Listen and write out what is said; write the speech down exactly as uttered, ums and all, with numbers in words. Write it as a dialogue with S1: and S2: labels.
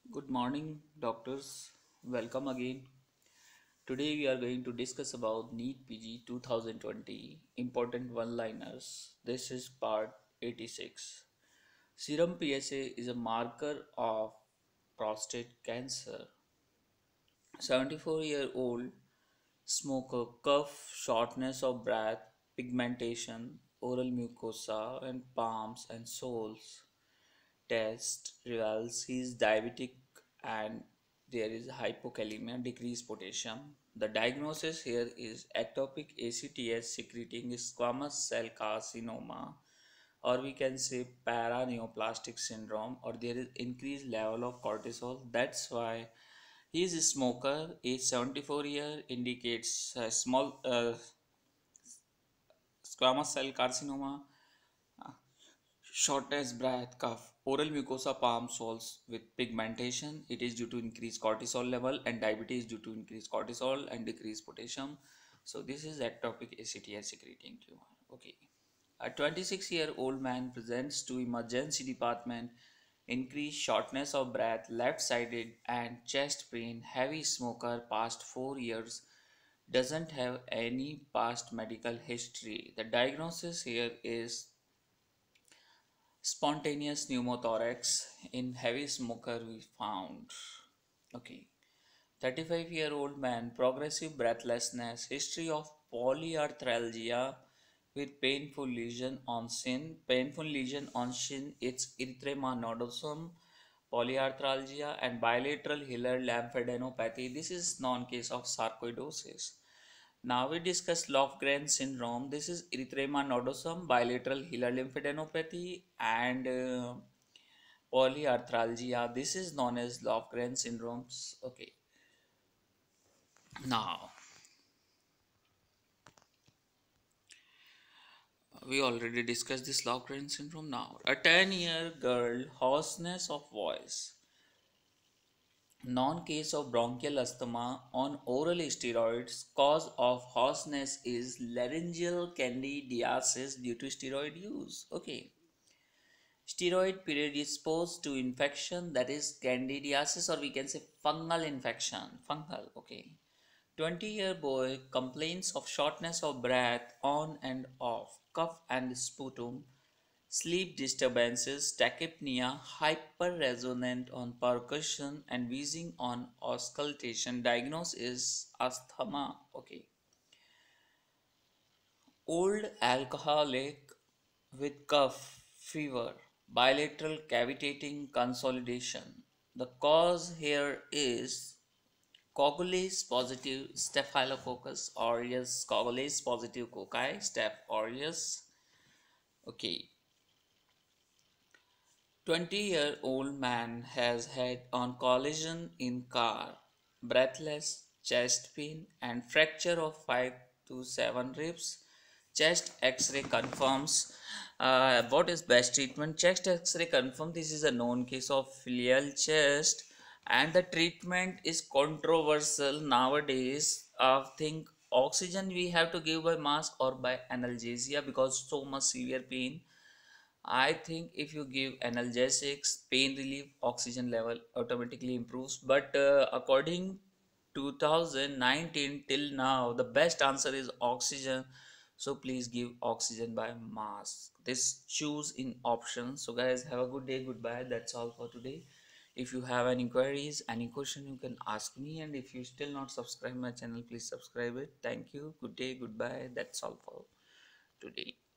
S1: Good morning, doctors. Welcome again. Today we are going to discuss about Neet P G twenty twenty important one-liners. This is part eighty-six. Serum P S A is a marker of prostate cancer. seventy-four-year-old smoker cough, shortness of breath, pigmentation, oral mucosa and palms and soles. Test reveals he is diabetic and there is hypokalemia, decreased potassium. The diagnosis here is ectopic A C T H secreting squamous cell carcinoma, or we can say paraneoplastic syndrome, or there is increased level of cortisol. That's why he is a smoker. Age seventy-four year indicates a small uh, squamous cell carcinoma, shortness, breath, cough, oral mucosa, palm soles with pigmentation. It is due to increased cortisol level, and diabetes due to increased cortisol and decreased potassium. So this is ectopic A C T H secreting tumor. Okay. A twenty-six year old man presents to emergency department, increased shortness of breath, left sided and chest pain, heavy smoker, past four years, doesn't have any past medical history. The diagnosis here is spontaneous pneumothorax in heavy smoker we found. Okay. thirty-five year old man, progressive breathlessness, history of polyarthralgia with painful lesion on shin. Painful lesion on shin, it's erythema nodosum, polyarthralgia, and bilateral hilar lymphadenopathy. This is non-case of sarcoidosis. Now we discuss Lofgren syndrome. This is erythema nodosum, bilateral hilar lymphadenopathy, and uh, polyarthralgia. This is known as Lofgren syndromes. Okay. Now we already discussed this Lofgren syndrome. Now a ten-year girl, hoarseness of voice, non-case of bronchial asthma on oral steroids. Cause of hoarseness is laryngeal candidiasis due to steroid use. Okay. Steroid predisposed to infection, that is candidiasis, or we can say fungal infection. Fungal, okay. twenty year boy complains of shortness of breath on and off, cough and sputum, sleep disturbances, tachypnea, hyperresonant on percussion, and wheezing on auscultation. Diagnosis is asthma, okay. Old alcoholic with cough, fever, bilateral cavitating consolidation. The cause here is Coagulase positive Staphylococcus aureus, Coagulase positive cocci, Staph aureus. Okay, twenty year old man has had on collision in car, breathless, chest pain, and fracture of five to seven ribs. Chest x-ray confirms. Uh, what is best treatment? Chest x-ray confirms this is a known case of filial chest, and the treatment is controversial nowadays. Uh, think oxygen we have to give by mask or by analgesia because so much severe pain. I think if you give analgesics, pain relief, oxygen level automatically improves. But uh, according two thousand nineteen till now, the best answer is oxygen. So please give oxygen by mask. This choose in options. So guys, have a good day. Goodbye. That's all for today. If you have any queries, any question, you can ask me. And if you still not subscribe my channel, please subscribe it. Thank you. Good day. Goodbye. That's all for today.